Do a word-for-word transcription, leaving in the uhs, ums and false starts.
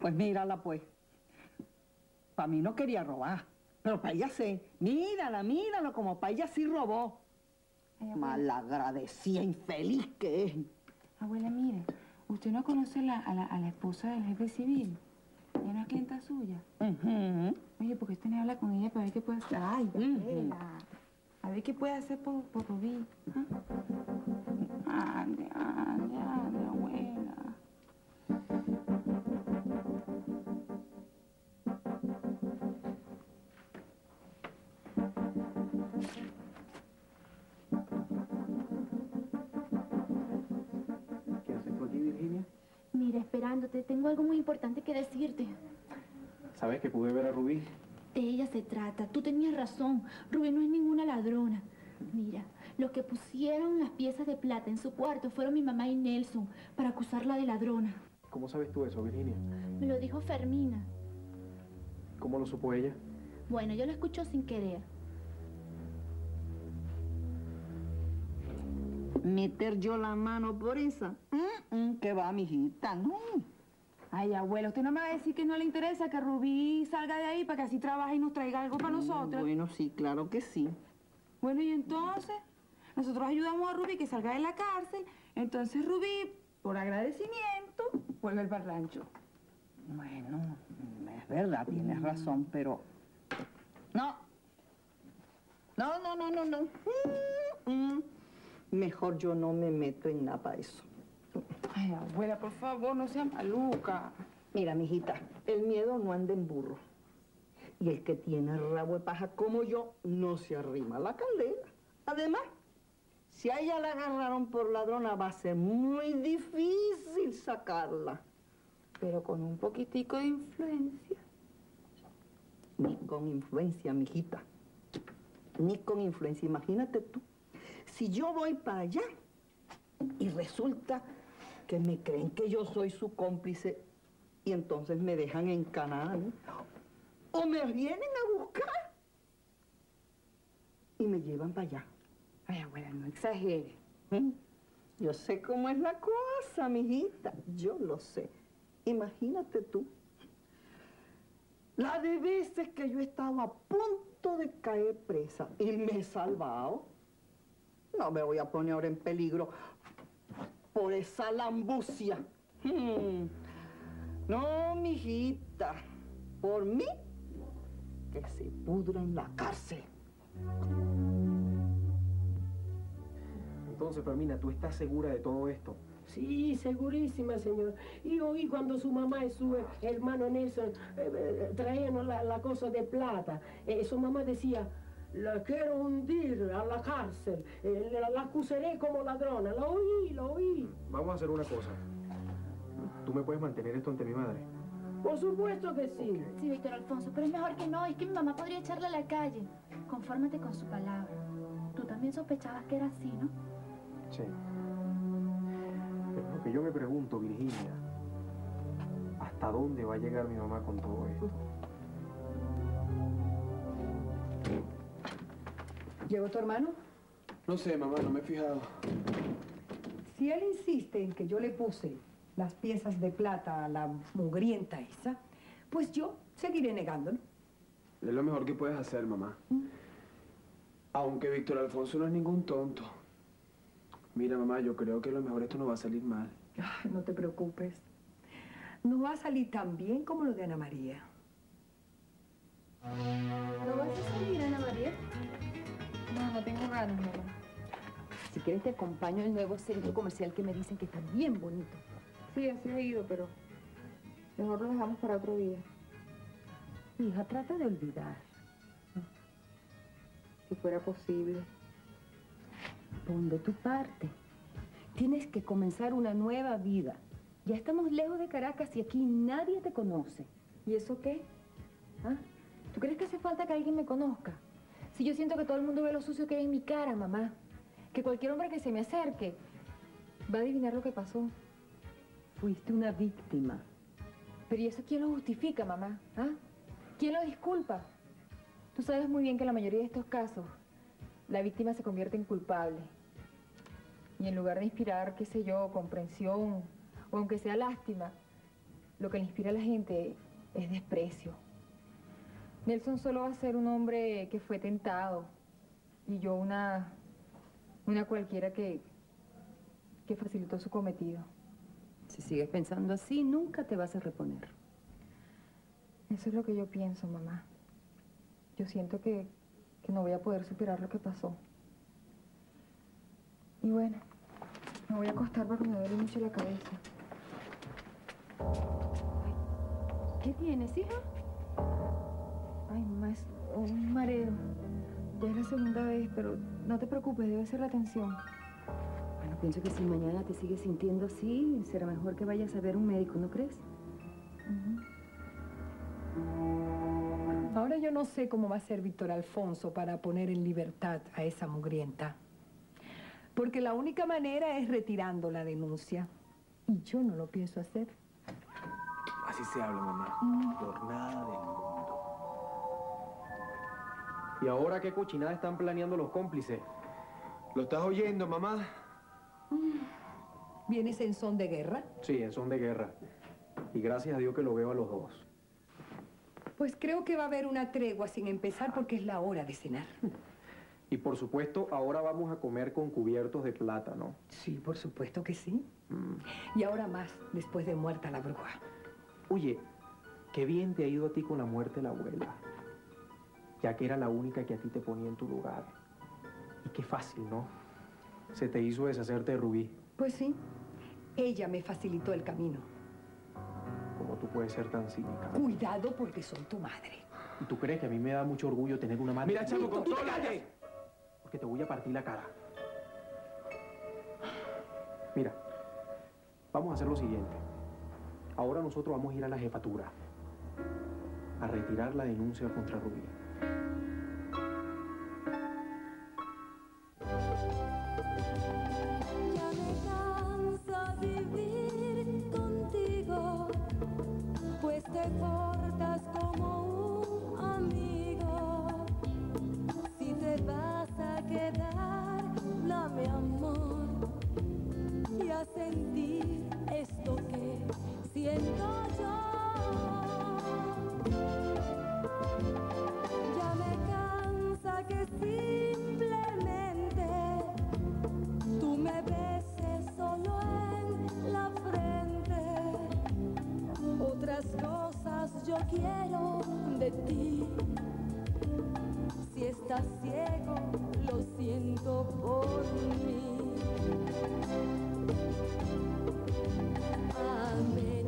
Pues mírala, pues. Para mí no quería robar, pero para ella sí. Mírala, mírala, como para ella sí robó. Ay, malagradecida, infeliz que es. Abuela, mire, ¿usted no conoce la, a, la, a la esposa del jefe civil? ¿Ella no es clienta suya? Uh-huh. Oye, ¿por qué usted no habla con ella para ver qué puede hacer? Ay, abuela. Uh-huh. A ver qué puede hacer por, por Rubí. ¿Ah? Ande, ande, ande, abuela. ¿Qué haces tú aquí, Virginia? Mira, esperándote, tengo algo muy importante que decirte. ¿Sabes que pude ver a Rubí? De ella se trata. Tú tenías razón. Rubí no es ninguna ladrona. Mira, los que pusieron las piezas de plata en su cuarto fueron mi mamá y Nelson para acusarla de ladrona. ¿Cómo sabes tú eso, Virginia? Me lo dijo Fermina. ¿Cómo lo supo ella? Bueno, yo lo escucho sin querer. Meter yo la mano por esa. Mm, mm, ¿Qué va, mijita? No. Ay, abuela, ¿usted no me va a decir que no le interesa que Rubí salga de ahí para que así trabaje y nos traiga algo para nosotros? Bueno, sí, claro que sí. Bueno, y entonces, nosotros ayudamos a Rubí que salga de la cárcel, entonces Rubí, por agradecimiento, vuelve para el rancho. Bueno, es verdad, tienes mm. razón, pero... No. No, no, no, no, no. Mm, mm. Mejor yo no me meto en nada para eso. Ay, abuela, por favor, no sea maluca. Mira, mijita, el miedo no anda en burro. Y el que tiene rabo de paja como yo, no se arrima a la caldera. Además, si a ella la agarraron por ladrona, va a ser muy difícil sacarla. Pero con un poquitico de influencia. Ni con influencia, mijita. Ni con influencia. Imagínate tú. Si yo voy para allá y resulta que me creen que yo soy su cómplice y entonces me dejan encanada, ¿no? O me vienen a buscar y me llevan para allá. Ay, abuela, no exagere. ¿Mm? Yo sé cómo es la cosa, mijita. Yo lo sé. Imagínate tú. La de veces que yo estaba a punto de caer presa y me he salvado. No me voy a poner ahora en peligro por esa lambucia. Hmm. No, mijita. Por mí, que se pudra en la cárcel. Entonces, Fermina, ¿tú estás segura de todo esto? Sí, segurísima, señor. Y hoy cuando su mamá y su hermano Nelson eh, eh, traían la, la cosa de plata, eh, su mamá decía, la quiero hundir a la cárcel, eh, la, la acusaré como ladrona. Lo oí, lo oí. Vamos a hacer una cosa. ¿Tú me puedes mantener esto ante mi madre? Por supuesto que sí. Okay. Sí, Víctor Alfonso, pero es mejor que no. Es que mi mamá podría echarla a la calle. Confórmate con su palabra. Tú también sospechabas que era así, ¿no? Sí. Pero lo que yo me pregunto, Virginia, ¿hasta dónde va a llegar mi mamá con todo esto? ¿Llegó tu hermano? No sé, mamá, no me he fijado. Si él insiste en que yo le puse las piezas de plata a la mugrienta esa, pues yo seguiré negándolo. Es lo mejor que puedes hacer, mamá. ¿Mm? Aunque Víctor Alfonso no es ningún tonto. Mira, mamá, yo creo que a lo mejor esto no va a salir mal. Ay, no te preocupes. No va a salir tan bien como lo de Ana María. ¿No vas a salir, Ana María? No, no tengo ganas, mamá. Si quieres te acompaño al nuevo centro comercial que me dicen que está bien bonito. Sí, así he ido, pero mejor lo dejamos para otro día. Hija, trata de olvidar. Si fuera posible. Pon de tu parte. Tienes que comenzar una nueva vida. Ya estamos lejos de Caracas y aquí nadie te conoce. ¿Y eso qué? ¿Ah? ¿Tú crees que hace falta que alguien me conozca? Si yo siento que todo el mundo ve lo sucio que hay en mi cara, mamá. Que cualquier hombre que se me acerque va a adivinar lo que pasó. Fuiste una víctima. Pero ¿y eso quién lo justifica, mamá? ¿Ah? ¿Quién lo disculpa? Tú sabes muy bien que en la mayoría de estos casos la víctima se convierte en culpable. Y en lugar de inspirar, qué sé yo, comprensión, o aunque sea lástima, lo que le inspira a la gente es desprecio. Nelson solo va a ser un hombre que fue tentado y yo una, una cualquiera que, que facilitó su cometido. Si sigues pensando así, nunca te vas a reponer. Eso es lo que yo pienso, mamá. Yo siento que, que no voy a poder superar lo que pasó. Y bueno, me voy a acostar porque me duele mucho la cabeza. ¿Qué tienes, hija? Ay, mamá, es un mareo. Ya es la segunda vez, pero no te preocupes, debe ser la tensión. Bueno, pienso que si mañana te sigues sintiendo así, será mejor que vayas a ver un médico, ¿no crees? Uh-huh. Ahora yo no sé cómo va a ser Víctor Alfonso para poner en libertad a esa mugrienta. Porque la única manera es retirando la denuncia. Y yo no lo pienso hacer. Así se habla, mamá. Mm. Por nada del mundo. ¿Y ahora qué cochinada están planeando los cómplices? ¿Lo estás oyendo, mamá? ¿Vienes en son de guerra? Sí, en son de guerra. Y gracias a Dios que lo veo a los dos. Pues creo que va a haber una tregua sin empezar porque es la hora de cenar. Y por supuesto, ahora vamos a comer con cubiertos de plata, ¿no? Sí, por supuesto que sí. Mm. Y ahora más, después de muerta la bruja. Oye, qué bien te ha ido a ti con la muerte de la abuela. Ya que era la única que a ti te ponía en tu lugar. Y qué fácil, ¿no? Se te hizo deshacerte de Rubí. Pues sí, ella me facilitó el camino. ¿Cómo tú puedes ser tan cínica? Cuidado porque soy tu madre. ¿Y tú crees que a mí me da mucho orgullo tener una madre? Mira, chamo, Víctor, contrólate. Porque te voy a partir la cara. Mira, vamos a hacer lo siguiente. Ahora nosotros vamos a ir a la jefatura a retirar la denuncia contra Rubí. Ya me cansa vivir contigo, pues te portas como un amigo. Si te vas a quedar, dame amor y a sentir esto que siento yo. Ya me cansa que simplemente tú me beses solo en la frente. Otras cosas yo quiero de ti. Si estás ciego, lo siento por mí. Amén.